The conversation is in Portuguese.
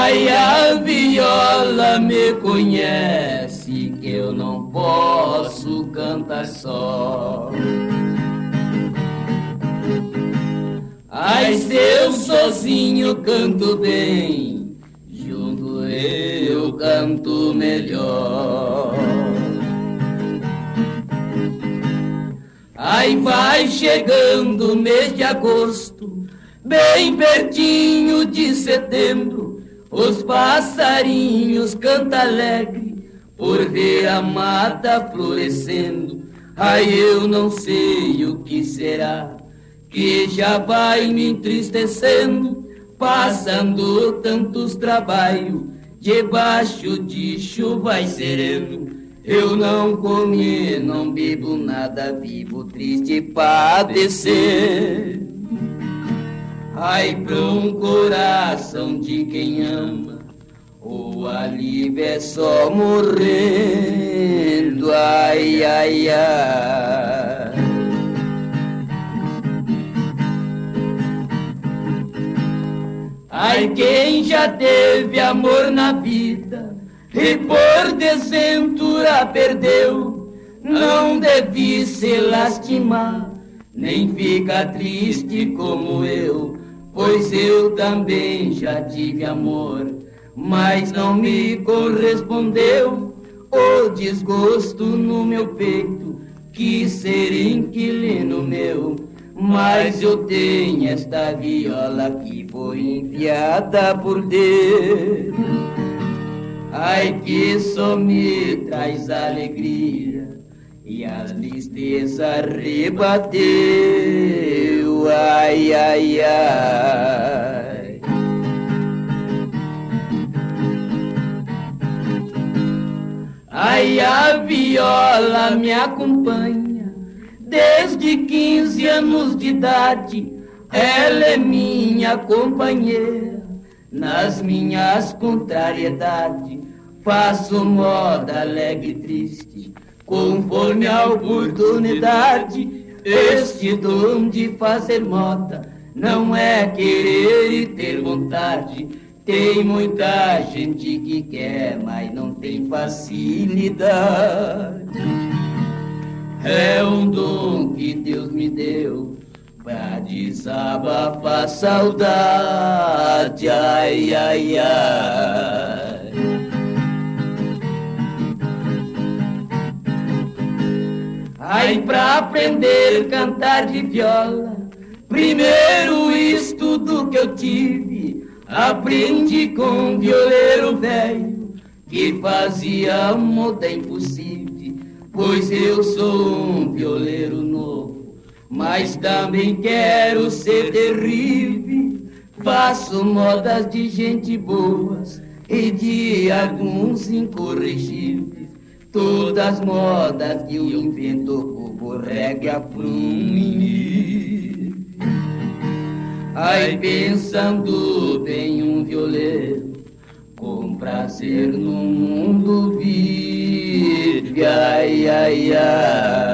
Ai, a viola me conhece que eu não posso cantar só. Ai, se eu sozinho canto bem, junto eu canto melhor. Ai, vai chegando o mês de agosto, bem pertinho de setembro, os passarinhos cantam alegre por ver a mata florescendo. Ai, eu não sei o que será que já vai me entristecendo, passando tantos trabalhos debaixo de chuva e sereno. Eu não comi, não bebo nada, vivo triste e padecer. Ai, pra um coração de quem ama, o alívio é só morrendo. Ai, ai, ai. Ai, quem já teve amor na vida e por desventura perdeu, não deve se lastimar, nem fica triste como eu, pois eu também já tive amor, mas não me correspondeu. O desgosto no meu peito, quis ser inquilino meu, mas eu tenho esta viola que foi enviada por Deus. Ai, que só me traz alegria e a tristeza rebateu. Ai, ai, ai. Ai, a viola me acompanha desde 15 anos de idade. Ela é minha companheira nas minhas contrariedades. Faço moda alegre e triste, conforme a oportunidade. Este dom de fazer moda não é querer e ter vontade. Tem muita gente que quer, mas não tem facilidade. É um dom que Deus me deu pra desabafar a saudade. Ai, ai, ai. Ai, pra aprender a cantar de viola, primeiro estudo que eu tive, aprendi com um violeiro velho que fazia moda impossível, pois eu sou um violeiro novo, mas também quero ser terrível. Faço modas de gente boas e de alguns incorrigíveis. Todas modas que eu invento como regra pra um menino. Ai, pensando bem um violeiro, com prazer no mundo vive. Ai, ai, ai.